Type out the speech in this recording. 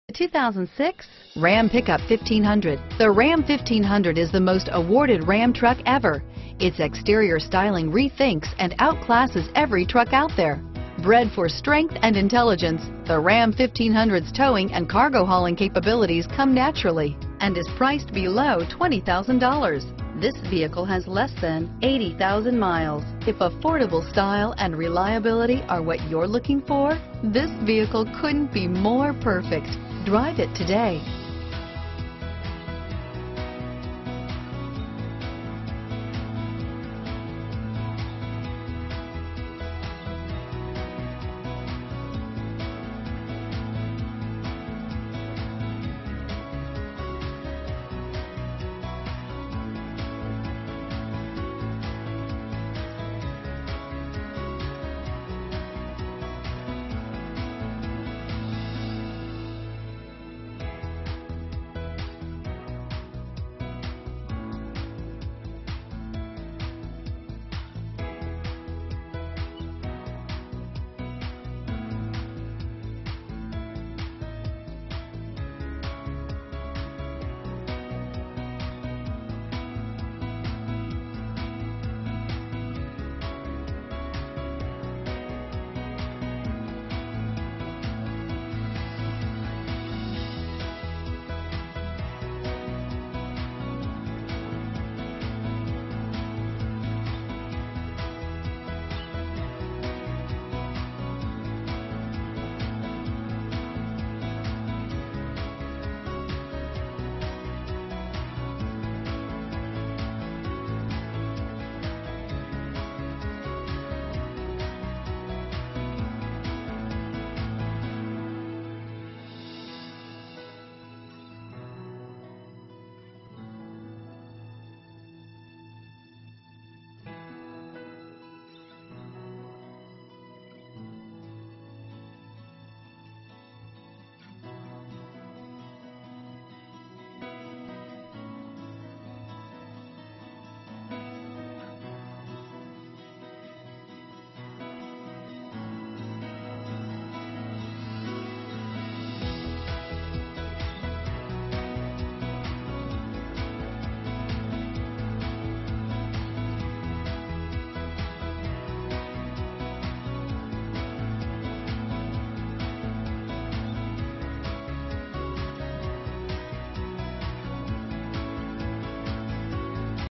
The 2006 Ram Pickup 1500. The Ram 1500 is the most awarded Ram truck ever. Its exterior styling rethinks and outclasses every truck out there. Bred for strength and intelligence, the Ram 1500's towing and cargo hauling capabilities come naturally and is priced below $20,000. This vehicle has less than 80,000 miles. If affordable style and reliability are what you're looking for, this vehicle couldn't be more perfect. Drive it today.